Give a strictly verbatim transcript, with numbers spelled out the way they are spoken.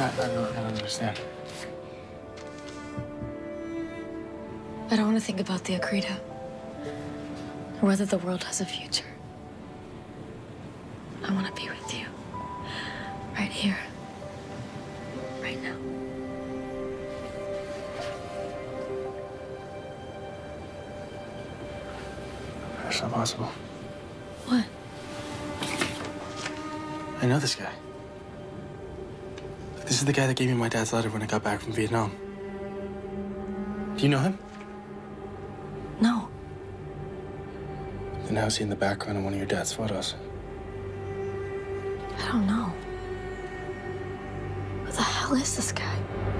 I, I, don't, I don't understand. I don't want to think about the Akrita, or whether the world has a future. I want to be with you, right here, right now. That's not possible. What? I know this guy. This is the guy that gave me my dad's letter when I got back from Vietnam. Do you know him? No. Then how's he in the background of one of your dad's photos? I don't know. Who the hell is this guy?